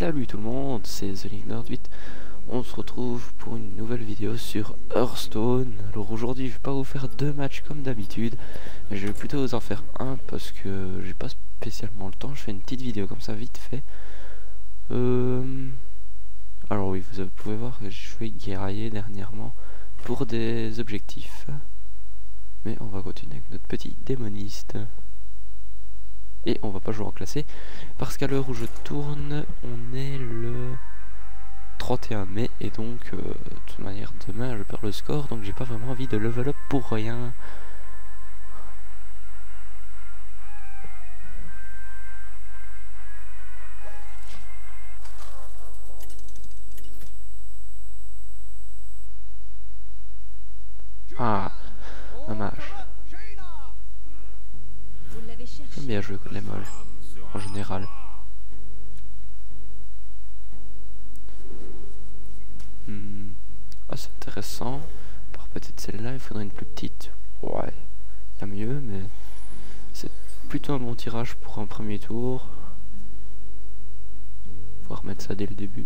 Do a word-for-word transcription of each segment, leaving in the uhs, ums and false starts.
Salut tout le monde, c'est The Link Nerd huit. On se retrouve pour une nouvelle vidéo sur Hearthstone. Alors aujourd'hui je vais pas vous faire deux matchs comme d'habitude, mais je vais plutôt vous en faire un parce que j'ai pas spécialement le temps. Je fais une petite vidéo comme ça vite fait. Euh... Alors oui, vous pouvez voir que je suis guerrier dernièrement pour des objectifs. Mais on va continuer avec notre petit démoniste. Et on va pas jouer en classé parce qu'à l'heure où je tourne on est le trente et un mai et donc euh, de toute manière demain je perds le score, donc j'ai pas vraiment envie de level up pour rien. Ah, un mage. J'aime bien jouer contre les mages en général. Hmm. Ah, c'est intéressant. Par peut-être celle-là, il faudrait une plus petite. Ouais, il y a mieux, mais c'est plutôt un bon tirage pour un premier tour. Faut remettre ça dès le début.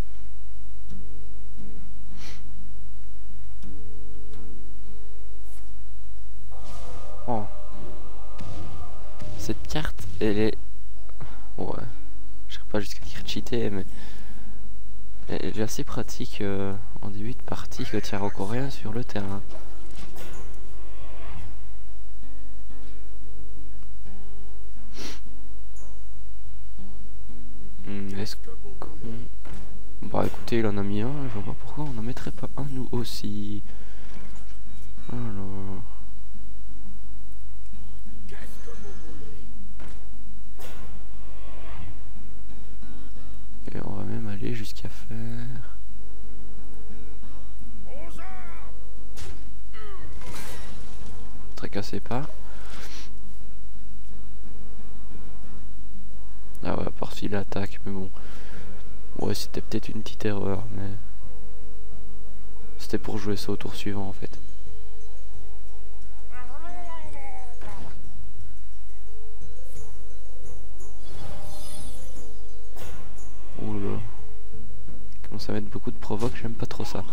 Oh. Cette carte, elle est... Ouais, je serais pas jusqu'à dire cheater, mais... elle est assez pratique euh, en début de partie quand il n'y a encore rien sur le terrain. Hmm, est-ce qu'on... Bah écoutez, il en a mis un, je vois pas pourquoi on n'en mettrait pas un nous aussi. Alors... Et on va même aller jusqu'à faire... Tracassez pas. Ah ouais, à part s'il attaque, mais bon. Ouais, c'était peut-être une petite erreur, mais... C'était pour jouer ça au tour suivant, en fait. Oula. Il commence à mettre beaucoup de provoque, j'aime pas trop ça.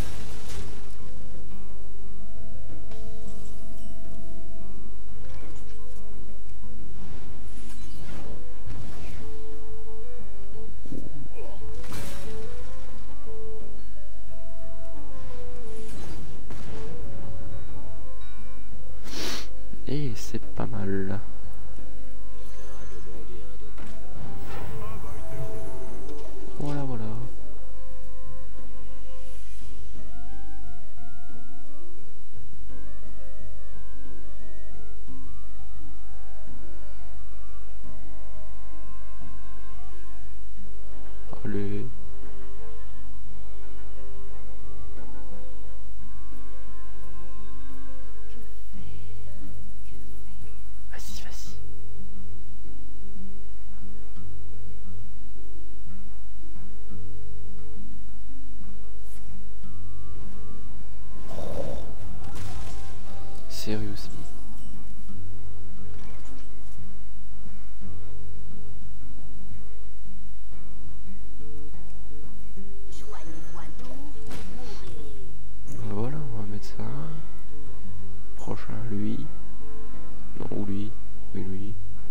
Et c'est pas mal. Voilà, voilà. Allez. Vas-y, vas-y. Sérieux aussi. Voilà, on va mettre ça. Prochain, lui. Non, ou lui. Oui, lui.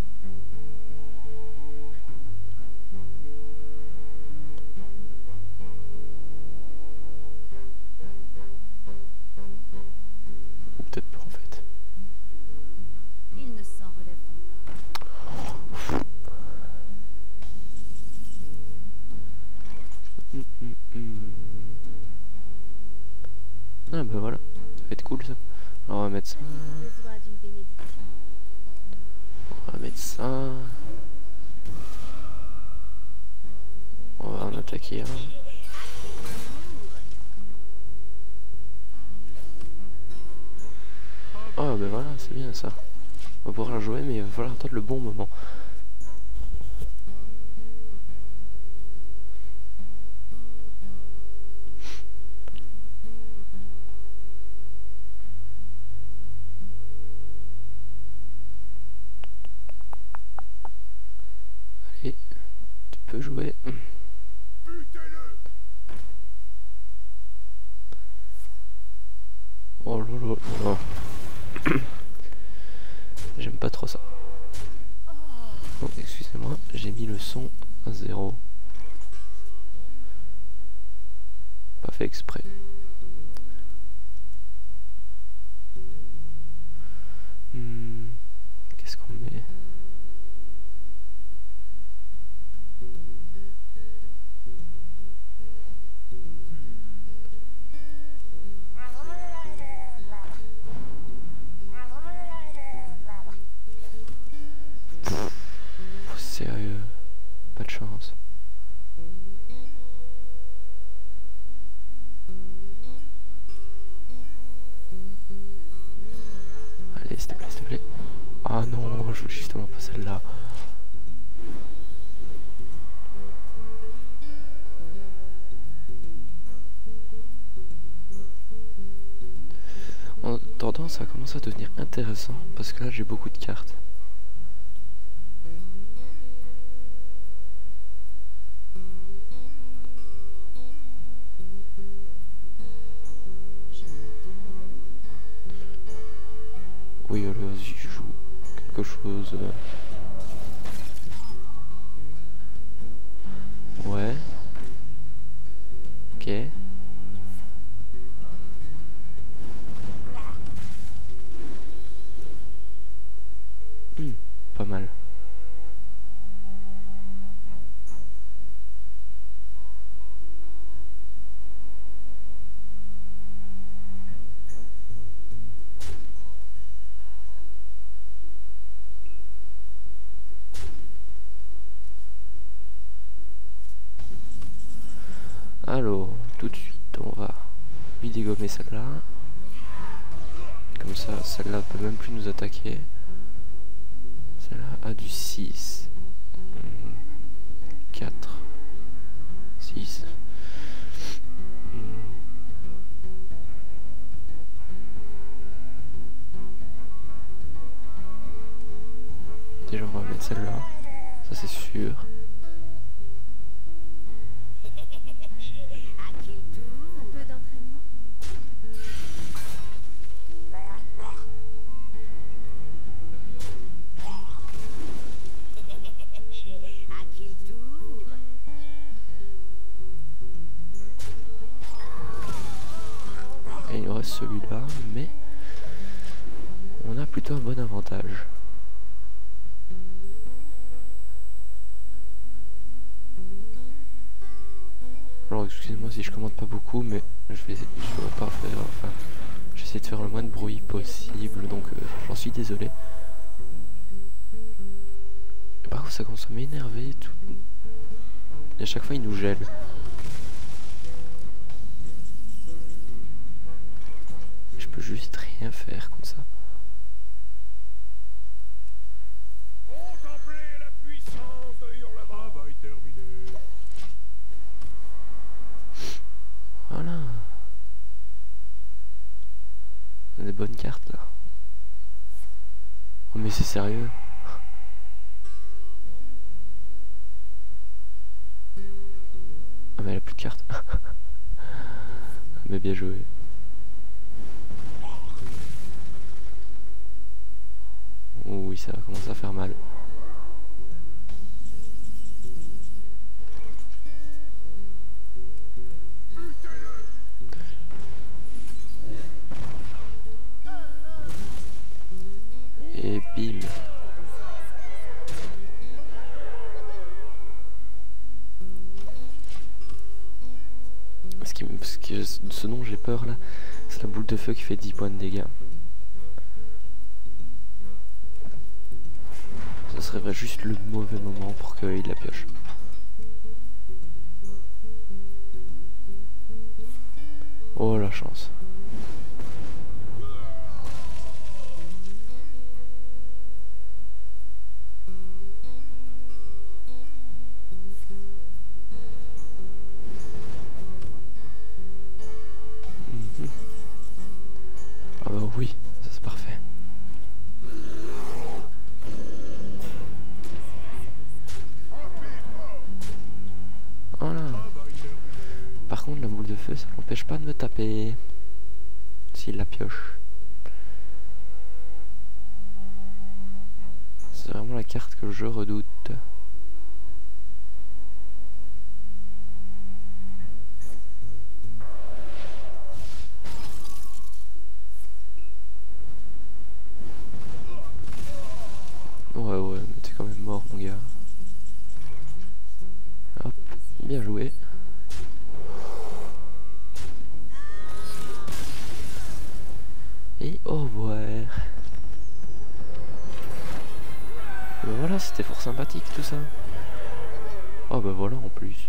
Ou peut-être pas en fait. Ils ne s'en relèveront pas. Hum, hum, hum. Ah bah voilà, ça va être cool ça. Alors on va mettre ça. Besoin d'une bénédiction. On va mettre ça. On va en attaquer un. Oh ben voilà, c'est bien ça. On va pouvoir la jouer, mais il va falloir attendre le bon moment. Allez, tu peux jouer. là là là. J'aime pas trop ça. Oh, excusez-moi, j'ai mis le son à zéro. Pas fait exprès. Hmm, qu'est-ce qu'on met? Sérieux, pas de chance. Allez, s'il te plaît, s'il te plaît. Ah non, je veux justement pas celle-là. En attendant, ça commence à devenir intéressant parce que là j'ai beaucoup de cartes. Oui, allez, vas-y, je joue quelque chose. Euh... Ouais. Ok. Hmm, pas mal. Alors, tout de suite, on va lui dégommer celle-là. Comme ça, celle-là peut même plus nous attaquer. Celle-là a du six. quatre. six. Déjà, on va mettre celle-là. Ça, c'est sûr. Et il nous reste celui-là, mais on a plutôt un bon avantage. Alors excusez-moi si je commande pas beaucoup, mais je vais, je vais pas faire, enfin, j'essaie de faire le moins de bruit possible, donc euh, j'en suis désolé. Et par contre ça commence à m'énerver, tout... et à chaque fois il nous gèle. Je peux juste rien faire contre ça. Contemplez la puissance de Hurlevent. Travail terminé. Voilà. On a des bonnes cartes là. Oh mais c'est sérieux. Ah mais elle a plus de cartes. Mais bien joué. Oh oui, ça va commencer à faire mal. Et bim. Ce, qui, ce, qui, ce dont j'ai peur là, c'est la boule de feu qui fait dix points de dégâts. Ce serait juste le mauvais moment pour qu'il la pioche. Oh la chance. Mmh. Ah bah oui, ça c'est parfait. Voilà. Par contre la boule de feu ça l'empêche pas de me taper s'il la pioche. c'est vraiment la carte que je redoute. Ouais ouais, mais t'es quand même mort mon gars. Hop, bien joué. Et au revoir. Ben voilà, c'était fort sympathique tout ça. Oh bah voilà en plus.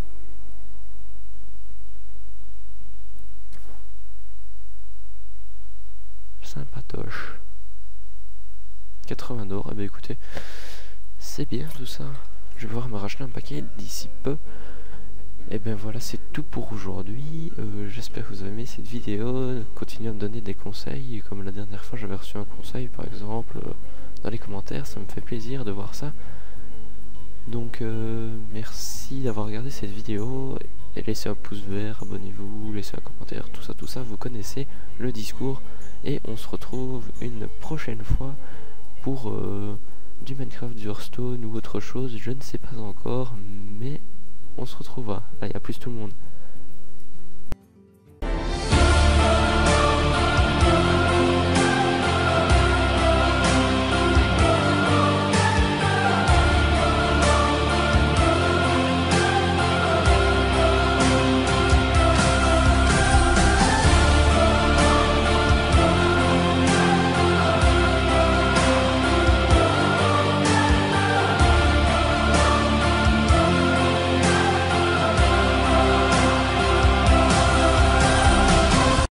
Sympatoche. quatre-vingts d'or, eh ben écoutez, c'est bien tout ça. Je vais pouvoir me racheter un paquet d'ici peu. Et ben voilà, c'est tout pour aujourd'hui. Euh, J'espère que vous avez aimé cette vidéo. Continuez à me donner des conseils. Comme la dernière fois, j'avais reçu un conseil, par exemple, euh, dans les commentaires. Ça me fait plaisir de voir ça. Donc, euh, merci d'avoir regardé cette vidéo. Et laissez un pouce vert, abonnez-vous, laissez un commentaire, tout ça, tout ça. Vous connaissez le discours. Et on se retrouve une prochaine fois pour euh, du Minecraft, du Hearthstone ou autre chose. Je ne sais pas encore, mais... on se retrouvera. Là, il y a plus tout le monde.